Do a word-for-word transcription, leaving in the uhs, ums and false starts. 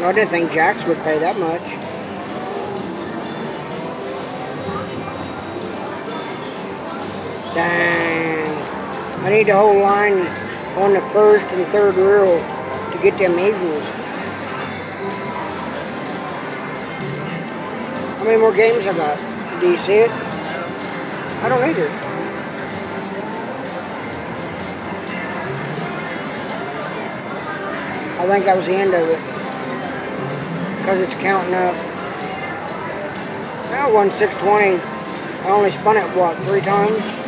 Well, I didn't think Jax would pay that much. Dang. I need the whole line on the first and third reel to get them Eagles. How many more games I got? Do you see it? I don't either. I think that was the end of it. Because it's counting up. I won six twenty. I only spun it, what, three times?